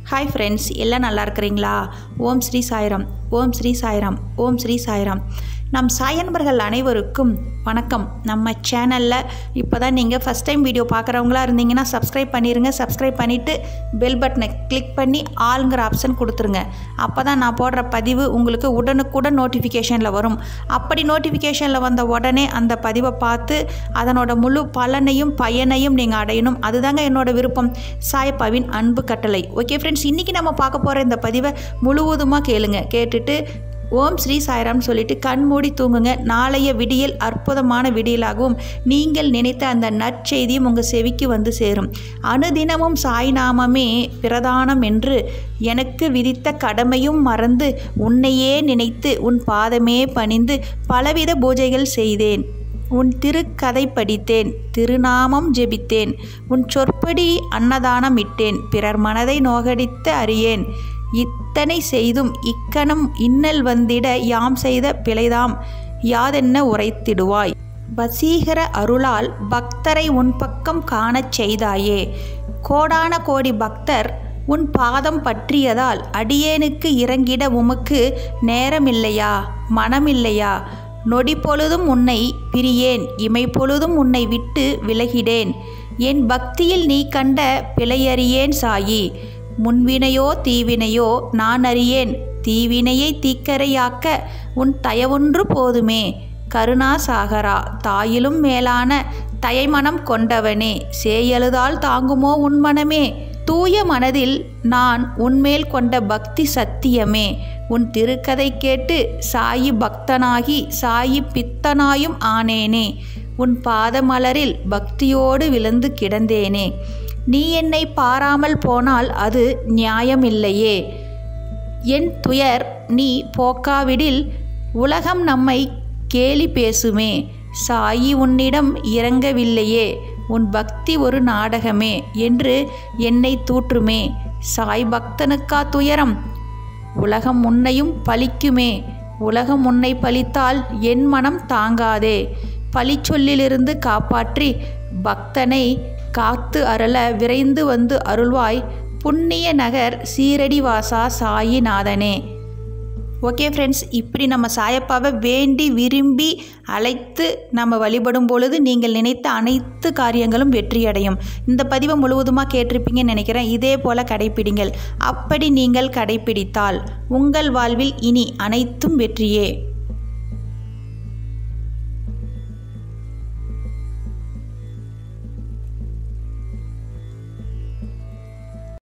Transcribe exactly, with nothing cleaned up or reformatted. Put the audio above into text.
Hi friends, எல்லாம் நல்லா இருக்கிறீங்களா? ஓம் ஸ்ரீ சாய்ராம், ஓம் ஸ்ரீ சாய்ராம், ஓம் ஸ்ரீ சாய்ராம். நம் சாயன்பர்கள் அனைவருக்கும் வணக்கம். நம்ம சேனலில் இப்போ தான் நீங்கள் ஃபஸ்ட் டைம் வீடியோ பார்க்குறவங்களா இருந்தீங்கன்னா சப்ஸ்கிரைப் பண்ணிடுங்க. சப்ஸ்கிரைப் பண்ணிவிட்டு பெல் பட்டனை கிளிக் பண்ணி ஆளுங்கிற ஆப்ஷன் கொடுத்துருங்க. அப்போ தான் நான் போடுற பதிவு உங்களுக்கு உடனுக்குடன் நோட்டிஃபிகேஷனில் வரும். அப்படி நோட்டிஃபிகேஷனில் வந்த உடனே அந்த பதிவை பார்த்து அதனோட முழு பலனையும் பயனையும் நீங்கள் அடையணும். அதுதாங்க என்னோட விருப்பம். சாயப்பாவின் அன்பு கட்டளை. ஓகே ஃப்ரெண்ட்ஸ், இன்றைக்கி நம்ம பார்க்க போகிற இந்த பதிவை முழுவதுமாக கேளுங்க. கேட்டுட்டு ஓம் ஸ்ரீ சாய்ராம் சொல்லிட்டு கண் மூடி தூங்குங்க. நாளைய விடியல் அற்புதமான விடியலாகவும் நீங்கள் நினைத்த அந்த நற்செய்தியும் உங்கள் செவிக்கு வந்து சேரும். அனுதினமும் சாய்நாமமே பிரதானம் என்று எனக்கு விதித்த கடமையும் மறந்து உன்னையே நினைத்து உன் பாதமே பணிந்து பலவித பூஜைகள் செய்தேன். உன் திருக்கதை படித்தேன், திருநாமம் ஜெபித்தேன், உன் சொற்படி அன்னதானம் இட்டேன், பிறர் மனதை நோகடித்த அறியேன். இத்தனை செய்தும் இக்கணம் இன்னல் வந்திட யாம் செய்த பிழைதாம் யாதென்ன உரைத்திடுவாய். வசீகர அருளால் பக்தரை உன் பக்கம் காணச் செய்தாயே. கோடான கோடி பக்தர் உன் பாதம் பற்றியதால் அடியேனுக்கு இறங்கிட உமக்கு நேரமில்லையா, மனமில்லையா? நொடி பொழுதும் உன்னை பிரியேன், இமை பொழுதும் உன்னை விட்டு விலகிடேன். என் பக்தியில் நீ கண்ட பிழையறியேன் சாயி. முன்வினையோ தீவினையோ நான் அறியேன், தீவினையை தீக்கரையாக்க உன் தயவொன்று போதுமே. கருணாசாகரா, தாயிலும் மேலான தயமனம் கொண்டவனே, சேயழுதால் தாங்குமோ உன் மனமே. தூய மனதில் நான் உன்மேல் கொண்ட பக்தி சத்தியமே. உன் திருக்கதை கேட்டு சாயி பக்தனாகி சாயி பித்தனாயும் ஆனேனே. உன் பாதமலரில் பக்தியோடு விழுந்து கிடந்தேனே. நீ என்னை பாராமல் போனால் அது நியாயமில்லையே. என் துயர் நீ போக்காவிடில் உலகம் நம்மை கேலி பேசுமே. சாயி உன்னிடம் இறங்கவில்லையே, உன் பக்தி ஒரு நாடகமே என்று என்னை தூற்றுமே. சாய் பக்தனுக்கா துயரம்? உலகம் உன்னையும் பழிக்குமே. உலகம் உன்னை பழித்தால் என் மனம் தாங்காதே. பழிச்சொல்லிலிருந்து காப்பாற்றி பக்தனை காத்து அருள விரைந்து வந்து அருள்வாய். புண்ணிய நகர் சீரடி வாசா சாயிநாதனே. ஓகே ஃப்ரெண்ட்ஸ், இப்படி நம்ம சாயப்பாவை வேண்டி விரும்பி அழைத்து நம்ம வழிபடும் பொழுது நீங்கள் நினைத்த அனைத்து காரியங்களும் வெற்றியடையும். இந்த பதிவை முழுவதுமாக கேட்டிருப்பீங்கன்னு நினைக்கிறேன். இதே போல் கடைப்பிடிங்கள். அப்படி நீங்கள் கடைப்பிடித்தால் உங்கள் வாழ்வில் இனி அனைத்தும் வெற்றியே.